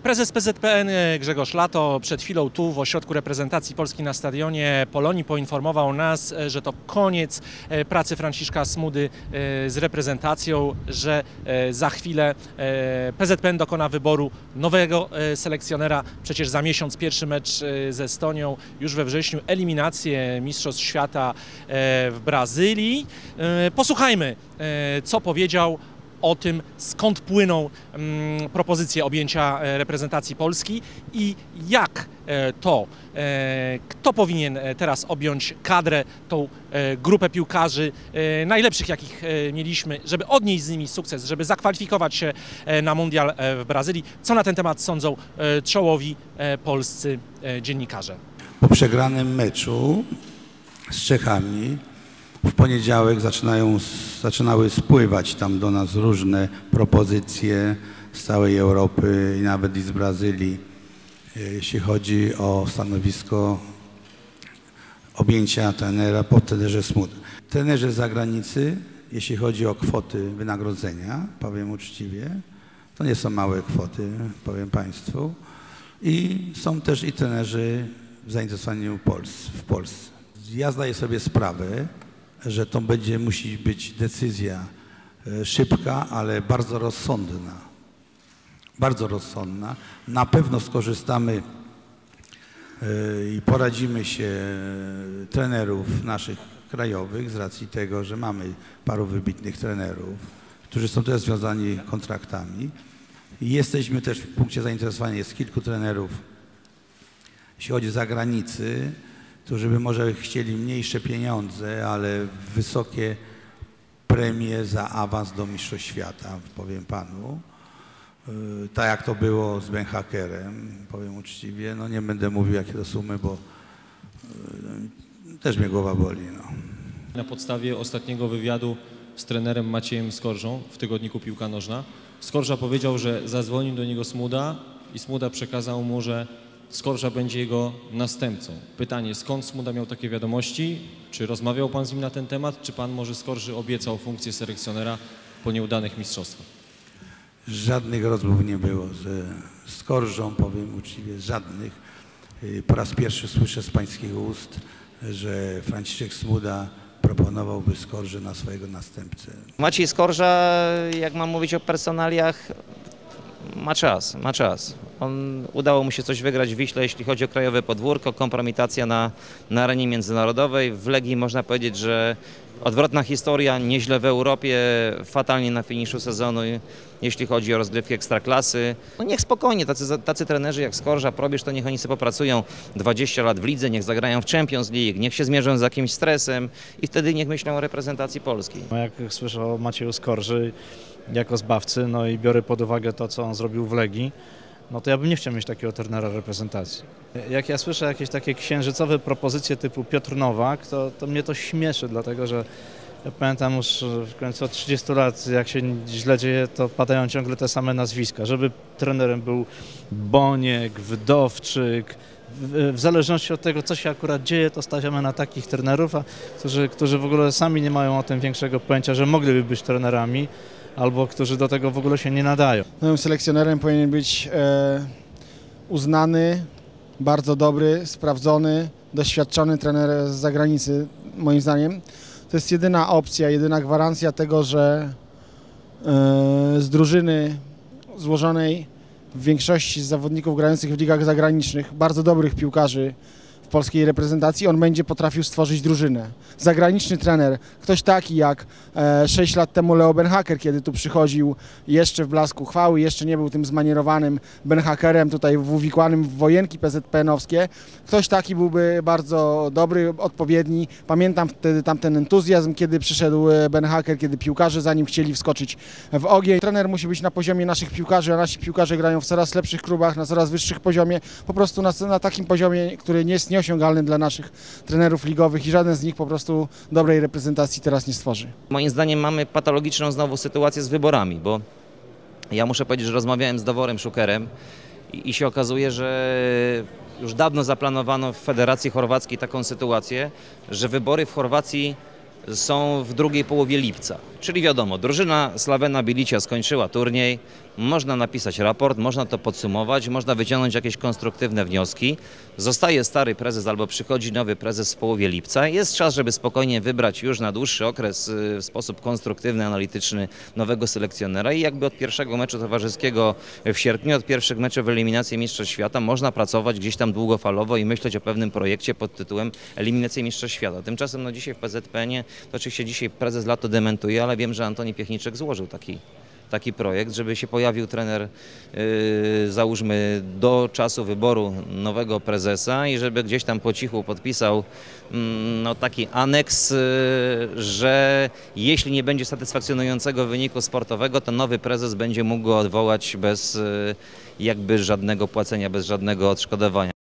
Prezes PZPN Grzegorz Lato przed chwilą tu w ośrodku reprezentacji Polski na stadionie Polonii poinformował nas, że to koniec pracy Franciszka Smudy z reprezentacją, że za chwilę PZPN dokona wyboru nowego selekcjonera. Przecież za miesiąc pierwszy mecz z Estonią, już we wrześniu eliminacje Mistrzostw Świata w Brazylii. Posłuchajmy, co powiedział o tym, skąd płyną propozycje objęcia reprezentacji Polski i jak kto powinien teraz objąć kadrę, tą grupę piłkarzy najlepszych, jakich mieliśmy, żeby odnieść z nimi sukces, żeby zakwalifikować się na mundial w Brazylii. Co na ten temat sądzą czołowi polscy dziennikarze? Po przegranym meczu z Czechami w poniedziałek zaczynały spływać tam do nas różne propozycje z całej Europy i nawet i z Brazylii, jeśli chodzi o stanowisko objęcia trenera po trenerze Smudy. Trenerzy z zagranicy, jeśli chodzi o kwoty wynagrodzenia, powiem uczciwie, to nie są małe kwoty, powiem Państwu. I są też i trenerzy w zainteresowaniu w Polsce. Ja zdaję sobie sprawę, że to musi być decyzja szybka, ale bardzo rozsądna. Bardzo rozsądna. Na pewno skorzystamy i poradzimy się trenerów naszych krajowych z racji tego, że mamy paru wybitnych trenerów, którzy są też związani kontraktami. I jesteśmy też w punkcie zainteresowania, jest kilku trenerów, jeśli chodzi o zagranicy, którzy by może chcieli mniejsze pieniądze, ale wysokie premie za awans do Mistrzostw Świata, powiem Panu. Tak jak to było z Ben Hakerem, powiem uczciwie. No nie będę mówił, jakie to sumy, bo też mnie głowa boli. No. Na podstawie ostatniego wywiadu z trenerem Maciejem Skorżą w tygodniku Piłka Nożna, Skorża powiedział, że zadzwonił do niego Smuda i Smuda przekazał mu, że Skorża będzie jego następcą. Pytanie, skąd Smuda miał takie wiadomości? Czy rozmawiał Pan z nim na ten temat? Czy Pan może Skorży obiecał funkcję selekcjonera po nieudanych mistrzostwach? Żadnych rozmów nie było ze Skorżą, powiem uczciwie, żadnych. Po raz pierwszy słyszę z Pańskich ust, że Franciszek Smuda proponowałby Skorżę na swojego następcę. Maciej Skorża, jak mam mówić o personaliach, ma czas. Udało mu się coś wygrać w Wiśle, jeśli chodzi o krajowe podwórko, kompromitacja na arenie międzynarodowej. W Legii można powiedzieć, że odwrotna historia, nieźle w Europie, fatalnie na finiszu sezonu, jeśli chodzi o rozgrywki ekstraklasy. No niech spokojnie, tacy trenerzy jak Skorża, Probierz, to niech oni sobie popracują 20 lat w lidze, niech zagrają w Champions League, niech się zmierzą z jakimś stresem i wtedy niech myślą o reprezentacji Polski. No jak słyszę o Macieju Skorży jako zbawcy, no i biorę pod uwagę to, co on zrobił w Legii, no to ja bym nie chciał mieć takiego trenera reprezentacji. Jak ja słyszę jakieś takie księżycowe propozycje typu Piotr Nowak, to mnie to śmieszy, dlatego że ja pamiętam już w końcu od 30 lat, jak się źle dzieje, to padają ciągle te same nazwiska. Żeby trenerem był Boniek, Wdowczyk, w zależności od tego, co się akurat dzieje, to stawiamy na takich trenerów, którzy w ogóle sami nie mają o tym większego pojęcia, że mogliby być trenerami, albo którzy do tego w ogóle się nie nadają. Nowym selekcjonerem powinien być uznany, bardzo dobry, sprawdzony, doświadczony trener z zagranicy, moim zdaniem. To jest jedyna opcja, jedyna gwarancja tego, że z drużyny złożonej w większości z zawodników grających w ligach zagranicznych, bardzo dobrych piłkarzy w polskiej reprezentacji, on będzie potrafił stworzyć drużynę. Zagraniczny trener, ktoś taki jak 6 lat temu Leo Ben Haker, kiedy tu przychodził jeszcze w blasku chwały, jeszcze nie był tym zmanierowanym Ben Hakerem, tutaj uwikłanym w wojenki PZPN-owskie. Ktoś taki byłby bardzo dobry, odpowiedni. Pamiętam wtedy tamten entuzjazm, kiedy przyszedł Ben Haker, kiedy piłkarze za nim chcieli wskoczyć w ogień. Trener musi być na poziomie naszych piłkarzy, a nasi piłkarze grają w coraz lepszych klubach, na coraz wyższych poziomie, po prostu na takim poziomie, który nie jest nieosiągalny dla naszych trenerów ligowych i żaden z nich po prostu dobrej reprezentacji teraz nie stworzy. Moim zdaniem mamy patologiczną znowu sytuację z wyborami, bo ja muszę powiedzieć, że rozmawiałem z Daworem Szukerem i się okazuje, że już dawno zaplanowano w Federacji Chorwackiej taką sytuację, że wybory w Chorwacji są w drugiej połowie lipca. Czyli wiadomo, drużyna Slavena Bilića skończyła turniej, można napisać raport, można to podsumować, można wyciągnąć jakieś konstruktywne wnioski. Zostaje stary prezes albo przychodzi nowy prezes w połowie lipca. Jest czas, żeby spokojnie wybrać już na dłuższy okres w sposób konstruktywny, analityczny nowego selekcjonera i jakby od pierwszego meczu towarzyskiego w sierpniu, od pierwszych meczów eliminacji Mistrzostw Świata można pracować gdzieś tam długofalowo i myśleć o pewnym projekcie pod tytułem Eliminacja Mistrzostw Świata. Tymczasem no dzisiaj w PZPN-ie, to oczywiście dzisiaj prezes Lato dementuje, ale wiem, że Antoni Piechniczek złożył taki projekt, żeby się pojawił trener, załóżmy, do czasu wyboru nowego prezesa i żeby gdzieś tam po cichu podpisał no, taki aneks, że jeśli nie będzie satysfakcjonującego wyniku sportowego, to nowy prezes będzie mógł go odwołać bez jakby żadnego płacenia, bez żadnego odszkodowania.